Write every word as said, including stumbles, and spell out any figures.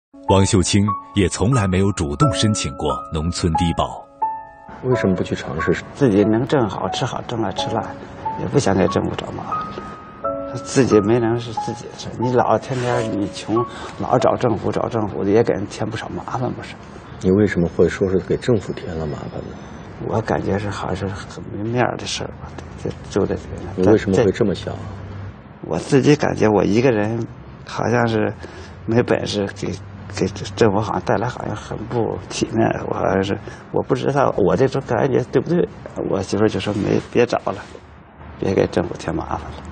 王秀清也从来没有主动申请过农村低保。 为什么不去尝试？ 自己能挣好吃好，挣来吃烂，也不想给政府找麻烦。自己没能是自己的事，你老天天你穷，老找政府找政府的，也给人添不少麻烦，不是？ 你为什么会说是给政府添了麻烦呢？ 我感觉是好像是很没面儿的事儿吧，就就这个。 你为什么会这么想？ 我自己感觉我一个人好像是没本事给。给政府好像带来好像很不体面，我好像是我不知道我这种感觉对不对，我媳妇就说没别找了，别给政府添麻烦了。